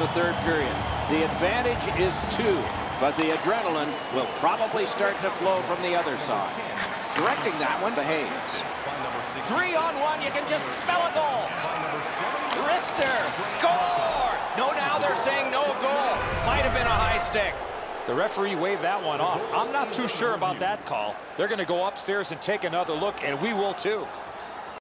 the third period. The advantage is 2, but the adrenaline will probably start to flow from the other side. Directing that one to Hayes. 3-on-1, you can just smell a goal. Rister, score! No, now they're saying no goal. Might have been a high stick. The referee waved that one off. I'm not too sure about that call. They're going to go upstairs and take another look, and we will too.